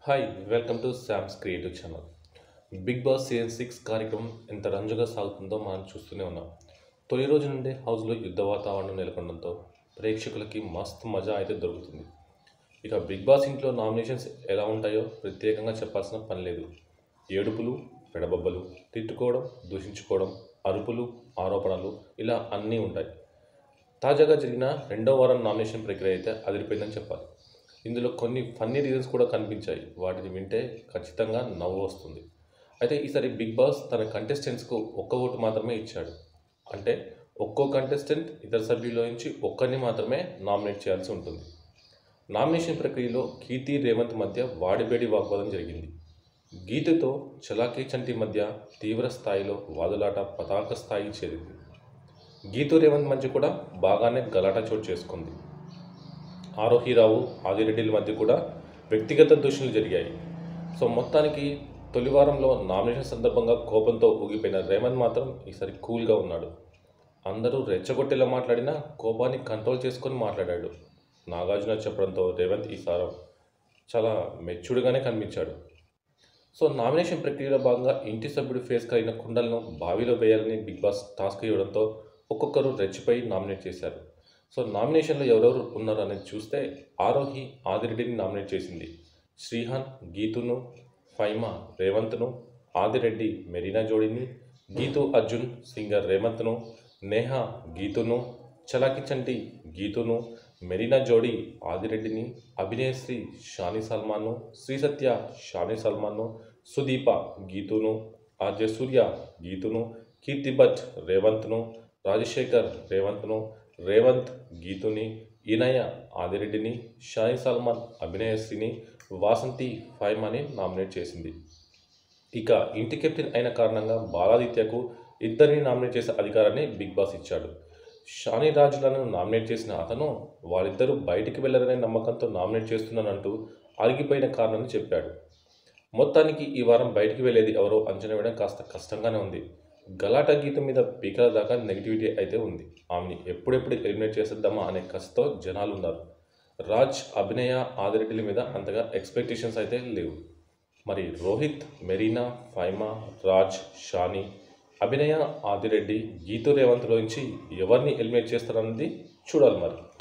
Hi welcome to Sam's creative channel. Bigg Boss season 6 కార్యక్రమం ఎంత రంజుగా సాగుతుందో మనం చూస్తూనే ఉన్నాం. తొలి రోజు నుండే హౌస్లో యుద్ధ వాతావరణం నెలకొనడంతో ప్రేక్షకులకి మస్తు మజా అయితే దొరుకుతుంది. ఇక బిగ్ బాస్ ఇంట్లో నామినేషన్స్ ఎలా ఉంటాయో ప్రత్యేకంగా చెప్పాల్సిన పని లేదు. ఏడుపులు, పెడబొబ్బలు, తిట్టుకోవడం, దూషించుకోవడం, అరుపులు, ఆరోపణలు ఇలా అన్నీ ఉంటాయి. తాజాగా జరిగిన రెండో వారం నామినేషన్ ప్రక్రియ అయితే అదిరిపోయిందని చెప్పాలి. ఇందులో కొన్ని ఫన్నీ రీజన్స్ కూడా కనిపించాయి. వాటిని వింటే ఖచ్చితంగా నవ్వు వస్తుంది. అయితే ఈసారి బిగ్ బాస్ తన కంటెస్టెంట్స్కు ఒక్క ఓటు మాత్రమే ఇచ్చాడు. అంటే ఒక్కో కంటెస్టెంట్ ఇతర సభ్యుల నుంచి ఒక్కరిని మాత్రమే నామినేట్ చేయాల్సి ఉంటుంది. నామినేషన్ ప్రక్రియలో కీర్తి, రేవంత్ మధ్య వాడిబేడి వాగ్వాదం జరిగింది. గీతుతో చలాకీ చంటి మధ్య తీవ్ర స్థాయిలో వాదులాట పతాక స్థాయికి చేరింది. గీతు, రేవంత్ మధ్య కూడా బాగానే గలాట చోటు చేసుకుంది. ఆరోహిరావు, ఆదిరెడ్డిల మధ్య కూడా వ్యక్తిగత దూషణలు జరిగాయి. సో మొత్తానికి తొలి వారంలో నామినేషన్ సందర్భంగా కోపంతో ఊగిపోయిన రేవంత్ మాత్రం ఈసారి కూల్గా ఉన్నాడు. అందరూ రెచ్చగొట్టేలా మాట్లాడినా కోపాన్ని కంట్రోల్ చేసుకొని మాట్లాడాడు. నాగార్జున చెప్పడంతో రేవంత్ ఈసారి చాలా మెచ్యూర్డ్గానే కనిపించాడు. సో నామినేషన్ ప్రక్రియలో భాగంగా ఇంటి సభ్యుడి ఫేస్ కలిగిన కుండలను బావిలో వేయాలని బిగ్ బాస్ టాస్క్ ఇవ్వడంతో ఒక్కొక్కరు రెచ్చిపోయి నామినేట్ చేశారు. సో నామినేషన్లో ఎవరెవరు ఉన్నారు అనేది చూస్తే ఆరోహి ఆదిరెడ్డిని నామినేట్ చేసింది. శ్రీహాన్ గీతును, ఫైమా రేవంత్ను, ఆదిరెడ్డి మెరీనా జోడీని, గీతు అర్జున్ సింగర్ రేవంత్ను, నేహా గీతును, చలాకి చంటి గీతును, మెరీనా జోడీ ఆదిరెడ్డిని, అభినయశ్రీ షానీ సల్మాన్ను, శ్రీసత్య షానీ సల్మాన్ను, సుదీప గీతును, ఆర్జే సూర్య గీతును, కీర్తి భట్ రేవంత్ను, రాజశేఖర్ రేవంత్ను, రేవంత్ గీతుని, ఇనయ ఆదిరెడ్డిని, షానీ సల్మాన్ అభినయశ్రీని, వాసంతి ఫైమాని నామినేట్ చేసింది. ఇక ఇంటి కెప్టెన్ అయిన కారణంగా బాలాదిత్యకు ఇద్దరిని నామినేట్ చేసే అధికారాన్ని బిగ్ బాస్ ఇచ్చాడు. షానీ రాజులను నామినేట్ చేసిన అతను వాళ్ళిద్దరూ బయటికి వెళ్లరనే నమ్మకంతో నామినేట్ చేస్తున్నానంటూ ఆగిపోయిన కారణాన్ని చెప్పాడు. మొత్తానికి ఈ వారం బయటికి వెళ్ళేది ఎవరో అంచనా వేయడం కాస్త కష్టంగానే ఉంది. గలాటా గీతం మీద పీకల దాకా నెగిటివిటీ అయితే ఉంది. ఆమెని ఎప్పుడెప్పుడు ఎలిమినేట్ చేసేద్దామా అనే కసితో జనాలు ఉన్నారు. రాజ్, అభినయ, ఆదిరెడ్డిల మీద అంతగా ఎక్స్పెక్టేషన్స్ అయితే లేవు. మరి రోహిత్, మెరీనా, ఫైమా, రాజ్, షానీ, అభినయ, ఆదిరెడ్డి, గీతు, రేవంత్లో నుంచి ఎవరిని ఎలిమినేట్ చేస్తారన్నది చూడాలి మరి.